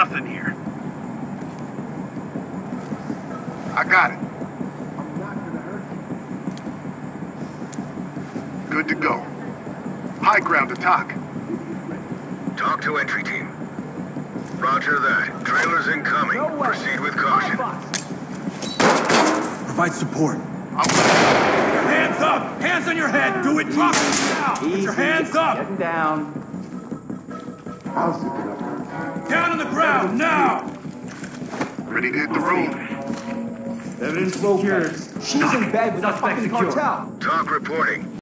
nothing here. I got it. Good to go. High ground to talk. Talk to entry team. Roger that. Trailers incoming. Proceed with caution. Provide support. Hands up! Hands on your head! Do it! Drop it now! Put your hands up! Getting down. Down on the ground, now! Ready to hit the road. Evidence secured. She's in bed with a fucking cartel. Talk reporting.